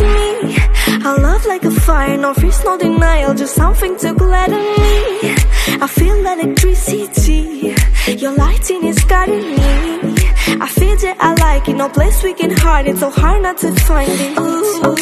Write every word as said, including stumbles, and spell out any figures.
me. Our love like a fire, no freeze, no denial, just something to gladden me. I feel electricity, your lighting is guiding me. I feel that I like it, no place we can hide it, so hard not to find it. Ooh.